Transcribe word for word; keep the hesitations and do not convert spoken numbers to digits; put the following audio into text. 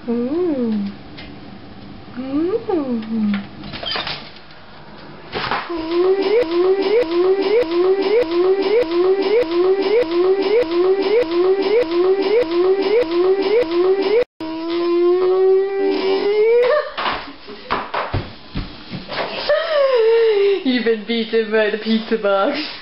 Mm. Mm. You've been beaten by the pizza box.